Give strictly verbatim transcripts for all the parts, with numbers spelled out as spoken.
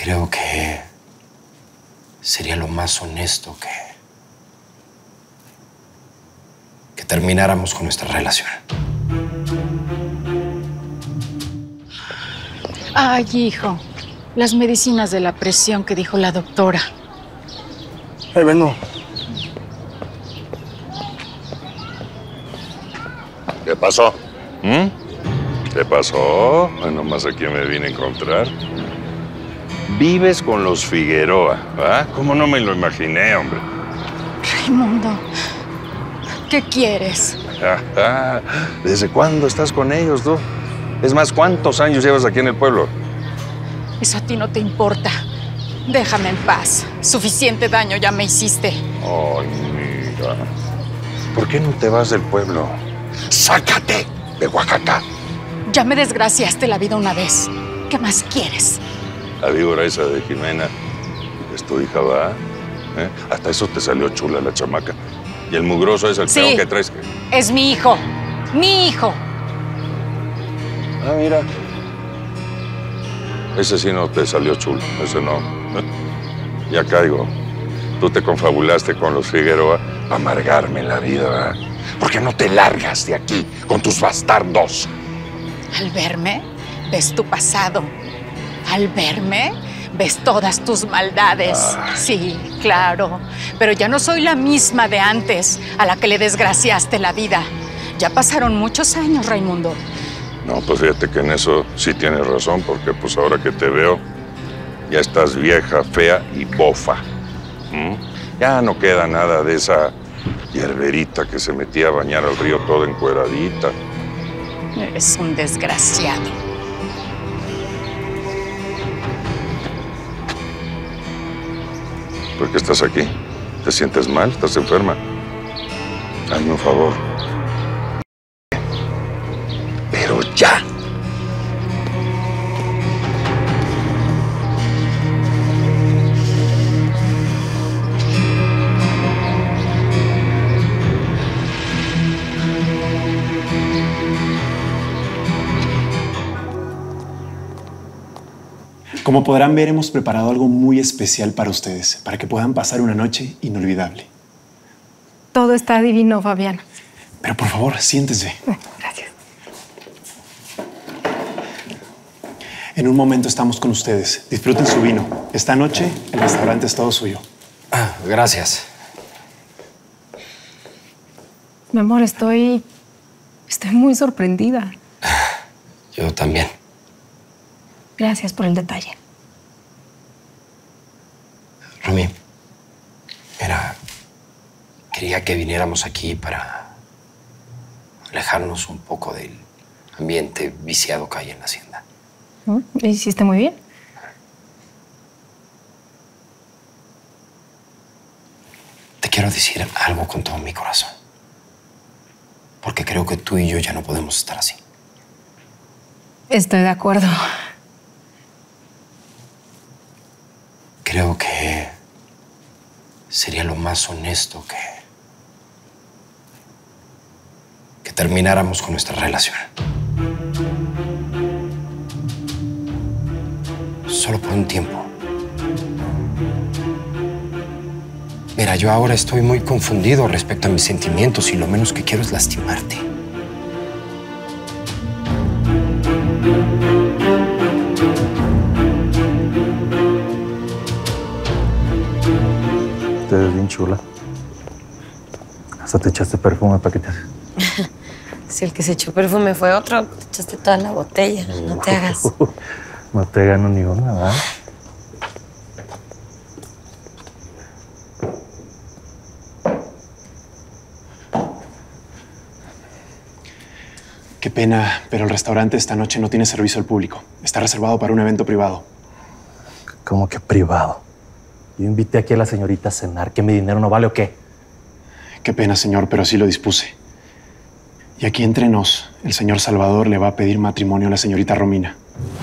Creo que sería lo más honesto que... que termináramos con nuestra relación. Ay, hijo. Las medicinas de la presión que dijo la doctora. Ahí vengo. ¿Qué pasó? ¿Mm? ¿Qué pasó? Bueno, más aquí me vine a encontrar. Vives con los Figueroa, ¿ah? ¿Cómo no me lo imaginé, hombre? Raimundo, ¿qué quieres? ¿Desde cuándo estás con ellos, tú? Es más, ¿cuántos años llevas aquí en el pueblo? Eso a ti no te importa. Déjame en paz. Suficiente daño ya me hiciste. Ay, mira. ¿Por qué no te vas del pueblo? ¡Sácate de Oaxaca! Ya me desgraciaste la vida una vez. ¿Qué más quieres? La víbora esa de Jimena es tu hija, ¿va? ¿Eh? Hasta eso te salió chula la chamaca. Y el mugroso es el Sí, peón que traes. es mi hijo. ¡Mi hijo! Ah, mira. Ese sí no te salió chulo. Ese no. Ya caigo. Tú te confabulaste con los Figueroa para amargarme la vida, ¿verdad? ¿Por qué no te largas de aquí con tus bastardos? Al verme, ves tu pasado. Al verme, ves todas tus maldades. Ay. Sí, claro. Pero ya no soy la misma de antes, a la que le desgraciaste la vida. Ya pasaron muchos años, Raimundo. No, pues fíjate que en eso sí tienes razón, porque pues ahora que te veo, ya estás vieja, fea y bofa. ¿Mm? Ya no queda nada de esa hierberita que se metía a bañar al río toda encueradita. Eres un desgraciado. ¿Por qué estás aquí? ¿Te sientes mal? ¿Estás enferma? Hazme un favor. Pero ya. Como podrán ver, hemos preparado algo muy especial para ustedes, para que puedan pasar una noche inolvidable. Todo está divino, Fabián. Pero por favor, siéntese. Gracias. En un momento estamos con ustedes. Disfruten su vino. Esta noche, el restaurante es todo suyo. Ah, gracias. Mi amor, estoy... estoy muy sorprendida. Yo también. Gracias por el detalle. Romy, mira, quería que viniéramos aquí para alejarnos un poco del ambiente viciado que hay en la hacienda. ¿Mm? Hiciste muy bien. Te quiero decir algo con todo mi corazón. Porque creo que tú y yo ya no podemos estar así. Estoy de acuerdo. Creo que sería lo más honesto que... que termináramos con nuestra relación. Solo por un tiempo. Mira, yo ahora estoy muy confundido respecto a mis sentimientos y lo menos que quiero es lastimarte. Te ves bien chula. Hasta te echaste perfume para que te... Si el que se echó perfume fue otro, te echaste toda la botella. No te hagas. No te gano ni una, ¿verdad? Qué pena, pero el restaurante esta noche no tiene servicio al público. Está reservado para un evento privado. ¿Cómo que privado? Yo invité aquí a la señorita a cenar. ¿Que mi dinero no vale o qué? Qué pena, señor, pero así lo dispuse. Y aquí entre nos, el señor Salvador le va a pedir matrimonio a la señorita Romina.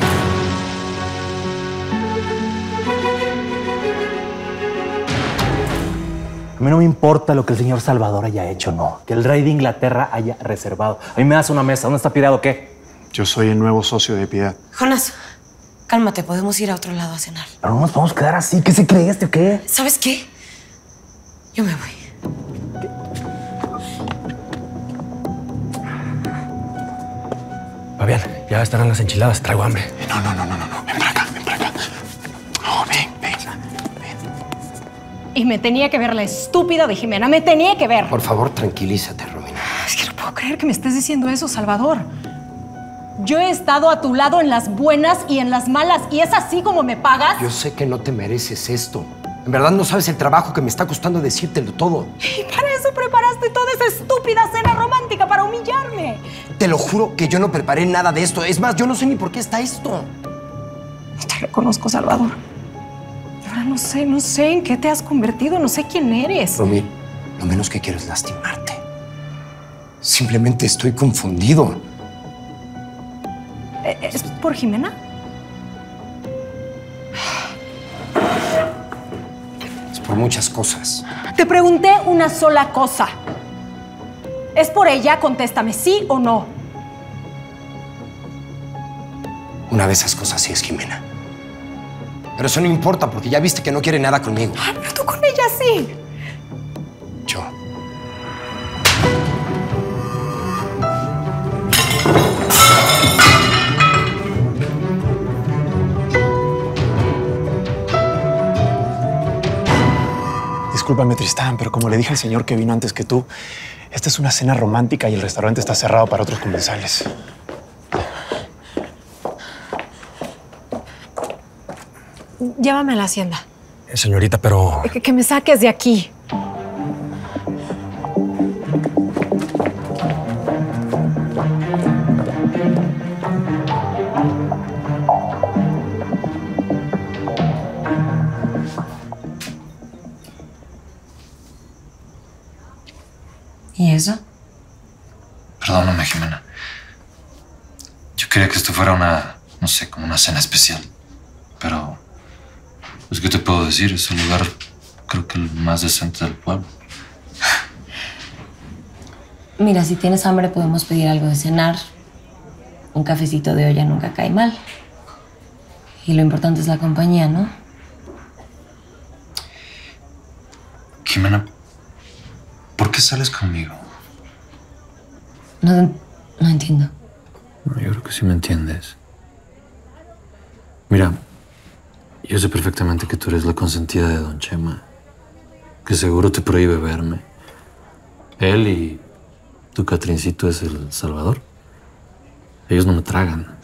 A mí no me importa lo que el señor Salvador haya hecho, no. Que el rey de Inglaterra haya reservado. A mí me das una mesa. ¿Dónde está Piedad o qué? Yo soy el nuevo socio de Piedad. Jonás, Cálmate, podemos ir a otro lado a cenar. Pero no nos vamos a quedar así. ¿Qué se cree este o qué? ¿Sabes qué? Yo me voy. Fabián, ya estarán las enchiladas. Traigo hambre. No, no, no, no, no, no. Ven para acá, ven para acá. No, ven, ven, ven. Y me tenía que ver la estúpida de Jimena. Me tenía que ver. Por favor, tranquilízate, Romina. Es que no puedo creer que me estés diciendo eso, Salvador. Yo he estado a tu lado en las buenas y en las malas. ¿Y es así como me pagas? Yo sé que no te mereces esto. En verdad no sabes el trabajo que me está costando decírtelo todo. Y para eso preparaste toda esa estúpida cena romántica, para humillarme. Te lo juro que yo no preparé nada de esto. Es más, yo no sé ni por qué está esto. Te reconozco, Salvador. Ahora no sé, no sé en qué te has convertido. No sé quién eres. Romy, lo menos que quiero es lastimarte. Simplemente estoy confundido. ¿Es por Jimena? Es por muchas cosas. Te pregunté una sola cosa. ¿Es por ella? Contéstame, ¿sí o no? Una de esas cosas sí es Jimena. Pero eso no importa porque ya viste que no quiere nada conmigo. Ah, pero tú con ella sí. Yo. Discúlpame, Tristán, pero como le dije al señor que vino antes que tú, esta es una cena romántica y el restaurante está cerrado para otros comensales. Llévame a la hacienda. Eh, señorita, pero... Que, que me saques de aquí. ¿Y eso? Perdóname, Jimena. Yo quería que esto fuera una, no sé, como una cena especial. Pero, pues, ¿qué te puedo decir? Es un lugar, creo que el más decente del pueblo. Mira, si tienes hambre podemos pedir algo de cenar. Un cafecito de olla nunca cae mal. Y lo importante es la compañía, ¿no? Jimena, ¿por qué sales conmigo? No, no entiendo. No, yo creo que sí me entiendes. Mira, yo sé perfectamente que tú eres la consentida de Don Chema, que seguro te prohíbe verme. Él y tu Catrincito es el Salvador. Ellos no me tragan.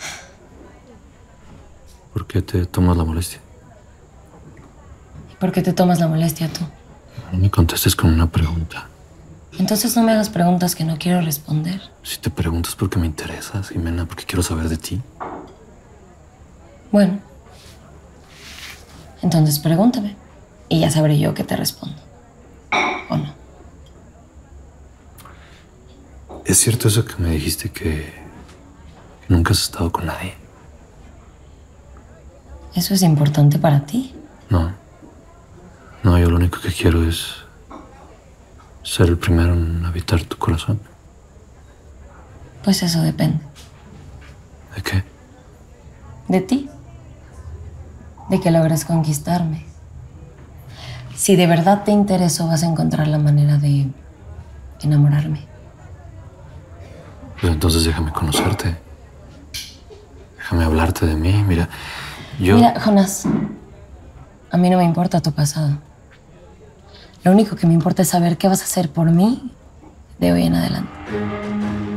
¿Por qué te tomas la molestia? ¿Por qué te tomas la molestia tú? No me contestes con una pregunta. Entonces no me hagas preguntas que no quiero responder. Si te preguntas porque me interesas, Jimena, porque quiero saber de ti. Bueno. Entonces pregúntame. Y ya sabré yo qué te respondo. ¿O no? ¿Es cierto eso que me dijiste que, que nunca has estado con nadie? ¿Eso es importante para ti? No. No, yo lo único que quiero es ser el primero en habitar tu corazón. Pues eso depende. ¿De qué? De ti. De que logres conquistarme. Si de verdad te intereso, vas a encontrar la manera de enamorarme. Pues entonces déjame conocerte. Déjame hablarte de mí. Mira, yo... Mira, Jonás, a mí no me importa tu pasado. Lo único que me importa es saber qué vas a hacer por mí de hoy en adelante.